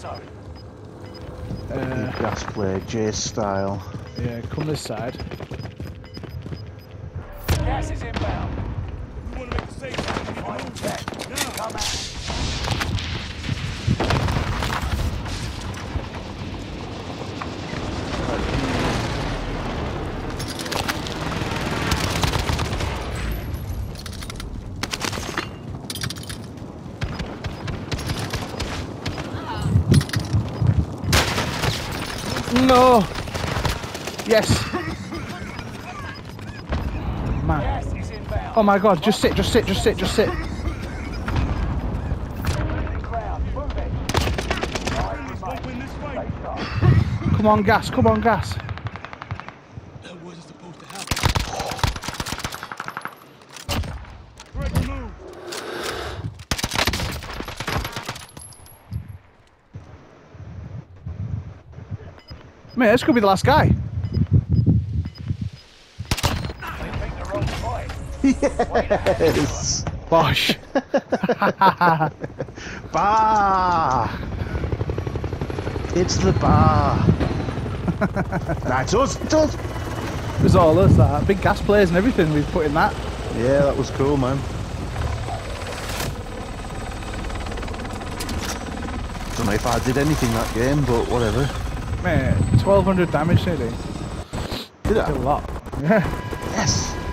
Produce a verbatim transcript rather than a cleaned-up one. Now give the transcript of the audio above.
zone. Uh, Gas play, J style. yeah, come this side. Gas is inbound. We want to make a safe zone. Final ten. Come out. No! Yes! Man. Gas is inbound. Oh my god, just sit, just sit, just sit, just sit. Moving ground. Move it. Five Let's remain. win this fight. Stay sharp. Come on, gas, come on, gas. That wasn't supposed to happen. Greg, move. Man, this could be the last guy. They picked the wrong fight. Yes! Bosh. Bar! It's the bar! Nah, it's us! It's us! It was all us, that. Big gas players and everything we've put in that. Yeah, that was cool, man. Don't know if I did anything that game, but whatever. Man, twelve hundred damage nearly. Did A I? lot. Yeah. Yes!